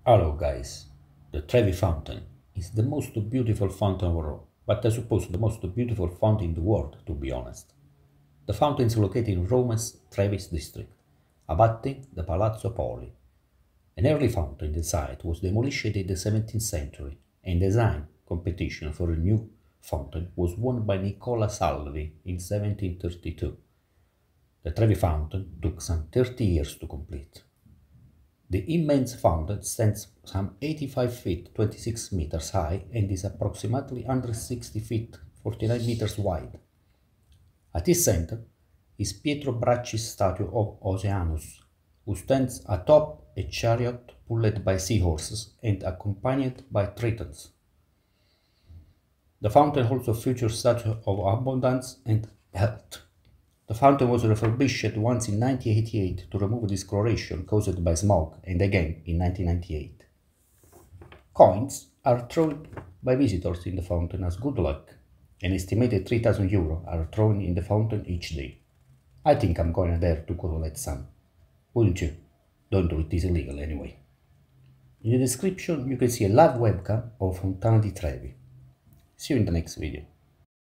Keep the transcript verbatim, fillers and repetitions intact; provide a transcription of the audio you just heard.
Hello guys, the Trevi Fountain is the most beautiful fountain of Rome, but I suppose the most beautiful fountain in the world, to be honest. The fountain is located in Rome's Trevi district, abutting the Palazzo Poli. An early fountain in the site was demolished in the seventeenth century, and design competition for a new fountain was won by Nicola Salvi in seventeen thirty-two. The Trevi Fountain took some thirty years to complete. The immense fountain stands some eighty-five feet twenty-six meters high and is approximately one hundred sixty feet forty-nine meters wide. At its center is Pietro Bracci's statue of Oceanus, who stands atop a chariot pulled by seahorses and accompanied by tritons. The fountain also features statues of abundance and health. The fountain was refurbished once in nineteen eighty-eight to remove discoloration caused by smog and again in nineteen ninety-eight. Coins are thrown by visitors in the fountain as good luck. An estimated three thousand euro are thrown in the fountain each day. I think I'm going there to collect some. Wouldn't you? Don't do it, it's illegal anyway. In the description you can see a live webcam of Fontana di Trevi. See you in the next video.